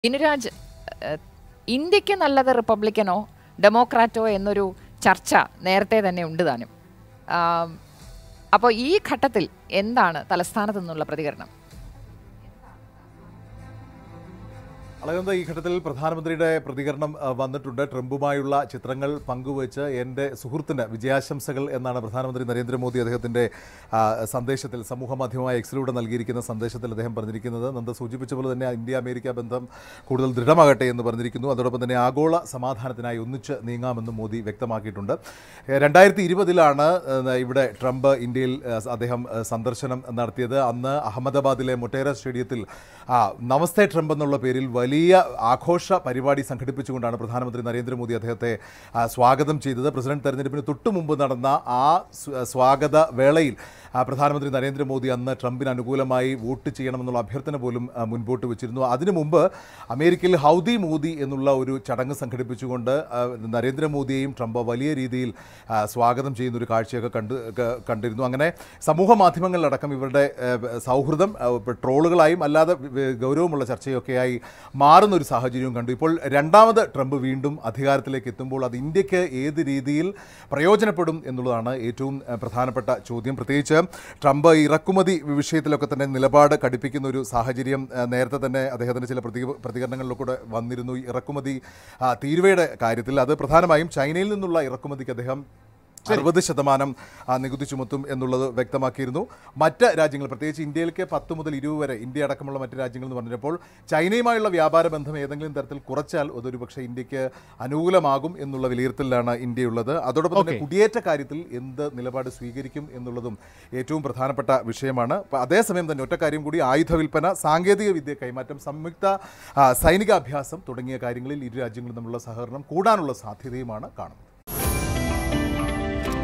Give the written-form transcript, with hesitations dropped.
ദിനുരാജ്, ഇന്ത്യക്ക് നല്ലത് റിപ്പബ്ലിക്കനോ ഡെമോക്രാറ്റോ എന്നൊരു ചർച്ച നേരത്തെ തന്നെ ഉണ്ട് താനും. അപ്പോൾ ഈ ഘട്ടത്തിൽ എന്താണ് തലസ്ഥാനത്തു നിന്നുള്ള പ്രതികരണം? അളകന്ത, ഈ ഘട്ടത്തിൽ പ്രധാനമന്ത്രിയുടെ പ്രതികരണം വന്നിട്ടുണ്ട്. ട്രംപുമായുള്ള ചിത്രങ്ങൾ പങ്കുവച്ച് എൻ്റെ സുഹൃത്തിന് വിജയാശംസകൾ എന്നാണ് പ്രധാനമന്ത്രി നരേന്ദ്രമോദി അദ്ദേഹത്തിൻ്റെ സന്ദേശത്തിൽ സമൂഹ മാധ്യമമായ എക്സിലൂടെ നൽകിയിരിക്കുന്ന സന്ദേശത്തിൽ അദ്ദേഹം പറഞ്ഞിരിക്കുന്നത്. നന്ദ സൂചിപ്പിച്ച പോലെ തന്നെ ഇന്ത്യ അമേരിക്ക ബന്ധം കൂടുതൽ ദൃഢമാകട്ടെ എന്ന് പറഞ്ഞിരിക്കുന്നു. അതോടൊപ്പം തന്നെ ആഗോള സമാധാനത്തിനായി ഒന്നിച്ച് നീങ്ങാമെന്നും മോദി വ്യക്തമാക്കിയിട്ടുണ്ട്. 2020 ഇവിടെ ട്രംപ് ഇന്ത്യയിൽ അദ്ദേഹം സന്ദർശനം നടത്തിയത്. അന്ന് അഹമ്മദാബാദിലെ മൊട്ടേര സ്റ്റേഡിയത്തിൽ നമസ്തേ ട്രംപ് എന്നുള്ള പേരിൽ വലിയ ആഘോഷ പരിപാടി സംഘടിപ്പിച്ചുകൊണ്ടാണ് പ്രധാനമന്ത്രി നരേന്ദ്രമോദി അദ്ദേഹത്തെ സ്വാഗതം ചെയ്തത്. പ്രസിഡന്റ് തെരഞ്ഞെടുപ്പിന് തൊട്ടു മുമ്പ് നടന്ന ആ സ്വാഗത വേളയിൽ പ്രധാനമന്ത്രി നരേന്ദ്രമോദി അന്ന് ട്രംപിന് അനുകൂലമായി വോട്ട് ചെയ്യണമെന്നുള്ള അഭ്യർത്ഥന പോലും മുൻപോട്ട് വെച്ചിരുന്നു. അതിനു മുമ്പ് അമേരിക്കയിൽ ഹൗദി മോദി എന്നുള്ള ഒരു ചടങ്ങ് സംഘടിപ്പിച്ചുകൊണ്ട് നരേന്ദ്രമോദിയെയും ട്രംപ് വലിയ രീതിയിൽ സ്വാഗതം ചെയ്യുന്നൊരു കാഴ്ചയൊക്കെ കണ്ടിരുന്നു. അങ്ങനെ സമൂഹ മാധ്യമങ്ങളിലടക്കം ഇവരുടെ സൗഹൃദം ട്രോളുകളായും അല്ലാതെ ഗൗരവമുള്ള ചർച്ചയൊക്കെയായി മാറുന്നൊരു സാഹചര്യവും കണ്ടു. ഇപ്പോൾ രണ്ടാമത് ട്രംപ് വീണ്ടും അധികാരത്തിലേക്ക് എത്തുമ്പോൾ അത് ഇന്ത്യക്ക് ഏത് രീതിയിൽ പ്രയോജനപ്പെടും എന്നുള്ളതാണ് ഏറ്റവും പ്രധാനപ്പെട്ട ചോദ്യം. പ്രത്യേകിച്ച് ട്രംപ് ഇറക്കുമതി വിഷയത്തിലൊക്കെ തന്നെ നിലപാട് കടുപ്പിക്കുന്ന ഒരു സാഹചര്യം നേരത്തെ തന്നെ അദ്ദേഹത്തിൻ്റെ ചില പ്രതികരണങ്ങളിലൂടെ വന്നിരുന്നു. ഇറക്കുമതി തീരുവയുടെ കാര്യത്തിൽ അത് പ്രധാനമായും ചൈനയിൽ നിന്നുള്ള ഇറക്കുമതിക്ക് അദ്ദേഹം 60% നികുതി ചുമത്തും എന്നുള്ളത് വ്യക്തമാക്കിയിരുന്നു. മറ്റ് രാജ്യങ്ങൾ, പ്രത്യേകിച്ച് ഇന്ത്യയിലേക്ക് 10 മുതൽ 20 വരെ ഇന്ത്യ അടക്കമുള്ള മറ്റ് രാജ്യങ്ങൾ എന്ന് പറഞ്ഞപ്പോൾ ചൈനയുമായുള്ള വ്യാപാര ബന്ധം ഏതെങ്കിലും തരത്തിൽ കുറച്ചാൽ അതൊരു പക്ഷേ ഇന്ത്യക്ക് അനുകൂലമാകും എന്നുള്ള വിലയിരുത്തലിലാണ് ഇന്ത്യയുള്ളത്. അതോടൊപ്പം തന്നെ കുടിയേറ്റ കാര്യത്തിൽ എന്ത് നിലപാട് സ്വീകരിക്കും എന്നുള്ളതും ഏറ്റവും പ്രധാനപ്പെട്ട വിഷയമാണ്. അതേസമയം തന്നെ ഒറ്റ കാര്യം കൂടി, ആയുധ വിൽപ്പന, സാങ്കേതിക വിദ്യ കൈമാറ്റം, സംയുക്ത സൈനികാഭ്യാസം തുടങ്ങിയ കാര്യങ്ങളിൽ ഇരു രാജ്യങ്ങളും തമ്മിലുള്ള സഹകരണം കൂടാനുള്ള സാധ്യതയുമാണ് കാണുന്നത്.